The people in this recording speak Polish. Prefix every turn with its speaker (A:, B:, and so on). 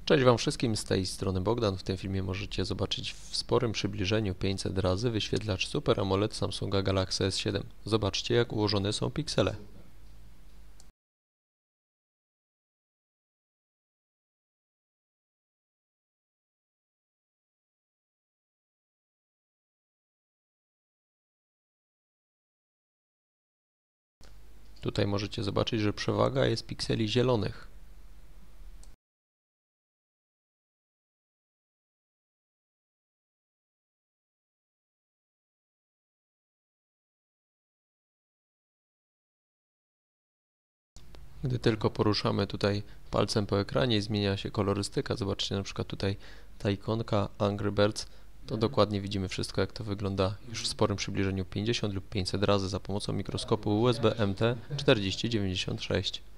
A: Cześć Wam wszystkim, z tej strony Bogdan. W tym filmie możecie zobaczyć w sporym przybliżeniu 500 razy wyświetlacz Super AMOLED Samsunga Galaxy S7. Zobaczcie, jak ułożone są piksele. Tutaj możecie zobaczyć, że przewaga jest pikseli zielonych. Gdy tylko poruszamy tutaj palcem po ekranie, zmienia się kolorystyka. Zobaczcie na przykład tutaj ta ikonka Angry Birds. To dokładnie widzimy wszystko, jak to wygląda już w sporym przybliżeniu 50 lub 500 razy za pomocą mikroskopu USB MT4096.